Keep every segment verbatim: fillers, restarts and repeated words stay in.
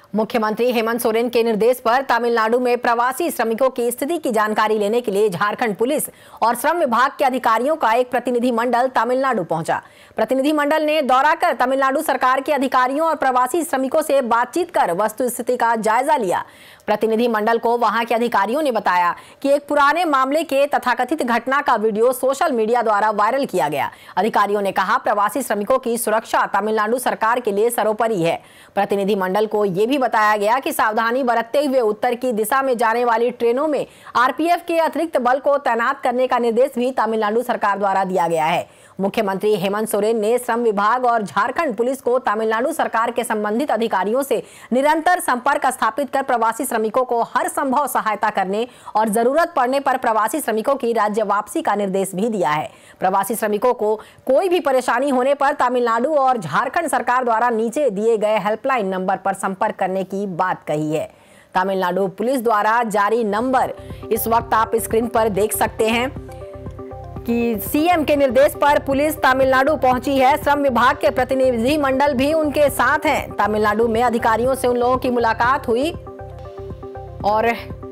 मुख्यमंत्री हेमंत सोरेन के निर्देश पर तमिलनाडु में प्रवासी श्रमिकों की स्थिति की जानकारी लेने के लिए झारखंड पुलिस और श्रम विभाग के अधिकारियों का एक प्रतिनिधि मंडल तमिलनाडु पहुंचा। प्रतिनिधि मंडल ने दौरा कर तमिलनाडु सरकार के अधिकारियों और प्रवासी श्रमिकों से बातचीत कर वस्तु स्थिति का जायजा लिया। प्रतिनिधि मंडल को वहां के अधिकारियों ने बताया कि एक पुराने मामले के तथाकथित घटना का वीडियो सोशल मीडिया द्वारा वायरल किया गया। अधिकारियों ने कहा, प्रवासी श्रमिकों की सुरक्षा तमिलनाडु सरकार के लिए सर्वोपरि है। प्रतिनिधि मंडल को यह भी बताया गया कि सावधानी बरतते हुए उत्तर की दिशा में जाने वाली ट्रेनों में आरपीएफ के अतिरिक्त बल को तैनात करने का निर्देश भी तमिलनाडु सरकार द्वारा दिया गया है। मुख्यमंत्री हेमंत सोरेन ने श्रम विभाग और झारखंड पुलिस को तमिलनाडु सरकार के संबंधित अधिकारियों से निरंतर संपर्क स्थापित कर प्रवासी श्रमिकों को हर संभव सहायता करने और जरूरत पड़ने पर प्रवासी श्रमिकों की राज्य वापसी का निर्देश भी दिया है। प्रवासी श्रमिकों को कोई भी परेशानी होने पर तमिलनाडु और झारखंड सरकार द्वारा नीचे दिए गए हेल्पलाइन नंबर पर संपर्क करने की बात कही है। तमिलनाडु पुलिस द्वारा जारी नंबर इस वक्त आप स्क्रीन पर देख सकते हैं कि सीएम के निर्देश पर पुलिस तमिलनाडु पहुंची है। श्रम विभाग के प्रतिनिधि मंडल भी उनके साथ हैं। तमिलनाडु में अधिकारियों से उन लोगों की मुलाकात हुई और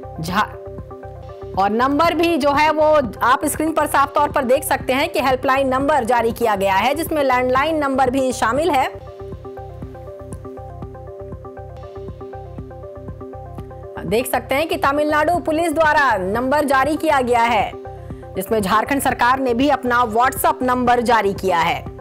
और नंबर भी जो है वो आप स्क्रीन पर साफ तौर पर देख सकते हैं कि हेल्पलाइन नंबर जारी किया गया है, जिसमें लैंडलाइन नंबर भी शामिल है। देख सकते हैं कि तमिलनाडु पुलिस द्वारा नंबर जारी किया गया है, जिसमें झारखंड सरकार ने भी अपना व्हाट्सएप नंबर जारी किया है।